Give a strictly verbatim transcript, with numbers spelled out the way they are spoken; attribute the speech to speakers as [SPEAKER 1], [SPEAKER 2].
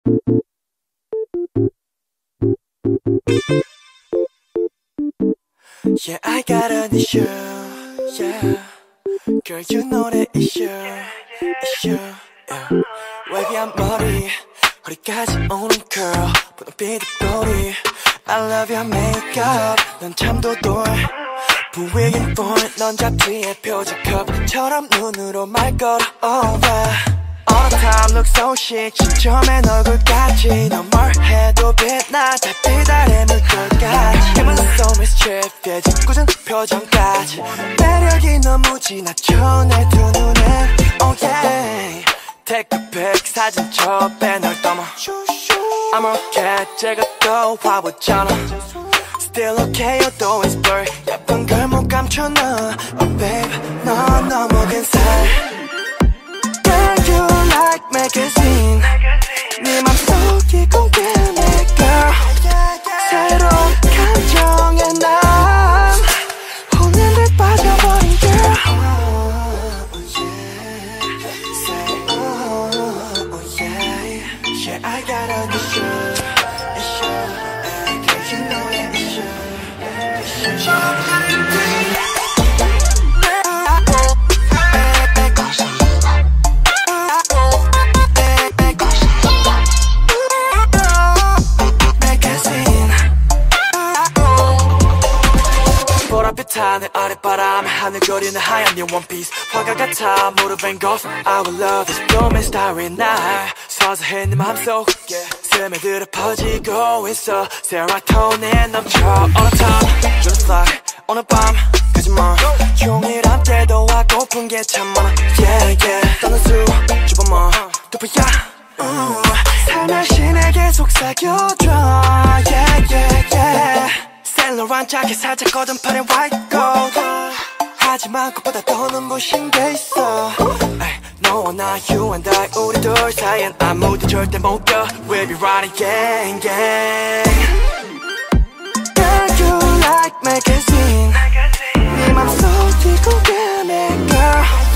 [SPEAKER 1] Yeah, I got an issue. Yeah, girl, you know the issue. Issue. Yeah. 웨비한 머리, 허리까지 오는 curl, 분홍빛 꼬리. I love your makeup. 넌 참 도돌. 부위긴 볼, 넌 잡지의 표지컵처럼 눈으로 말 걸어. Oh, yeah. All the time look so chic. 시점엔 얼굴까지 넌 뭘 해도 빛나. 달빛 아래 물결까지 힘은 so mischievous. 짓궂은 표정까지 매력이 너무 지나쳐 내 두 눈에. Oh yeah. Take a pic 사진첩 배널 떠머. I'm okay 제가 또 화보잖아. Still okay you're it's blur. 예쁜 걸 못 감춰 너. Oh babe 넌 너무 근사해. You like magazine 네 맘속이 궁금해 girl. 새로운 감정에 난 혼낸 듯 빠져버린 girl. Oh yeah. Say oh, oh yeah. Yeah I got an issue. Issue. Girl you know that issue. Issue. 하늘 아랫바람에 하늘 그리는 하얀 네 원피스 화가 같아 무릎엔 golf Our love is blooming starry night 서서히 네 맘속에 스며들어 퍼지고 있어 세로토닌 넘쳐 All the time just like 오늘 밤 가지마 종일 함께도 하고픈 게 참 많아 Yeah yeah 떠는 수 주범어 도파야 uh. 살며시 내게 속삭여줘 Yeah yeah yeah 셀러한 자켓 살짝 걷은 팔에 white gold 하지만 그보다 더 눈부신 게 있어 에이, 너와 나 you and I 우리 둘 사이엔 아무도 절대 못 껴 We'll be riding gang gang Girl you like magazine 네 맘속이 궁금해 girl